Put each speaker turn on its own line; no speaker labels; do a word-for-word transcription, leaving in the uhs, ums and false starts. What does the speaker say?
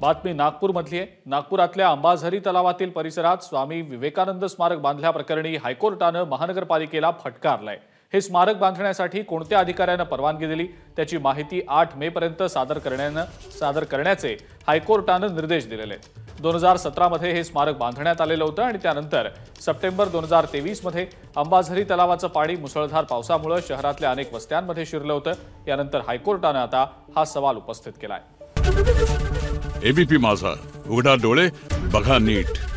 बातमी नागपूरमधली आहे। नागपुरातल्या अंबाझरी तलावातील परिसरात स्वामी विवेकानंद स्मारक बांधल्याप्रकरणी हायकोर्टानं महानगरपालिकेला फटकारलंय। हे स्मारक बांधण्यासाठी कोणत्या अधिकाऱ्यानं परवानगी दिली त्याची माहिती आठ मे पर्यंत सादर करण्यानं सादर करण्याचे हायकोर्टानं निर्देश दिलेले आहेत। दोन हजार सतरा मध्ये हे स्मारक बांधण्यात आलेलं होतं आणि त्यानंतर सप्टेंबर दोन हजार तेवीस मध्ये अंबाझरी तलावाचं पाणी मुसळधार पावसामुळे शहरातल्या अनेक वस्त्यांमध्ये शिरलं होतं। यानंतर हायकोर्टानं आता हा सवाल उपस्थित केलाय।
एबीपी माझा, उघडा डोळे बघा नीट।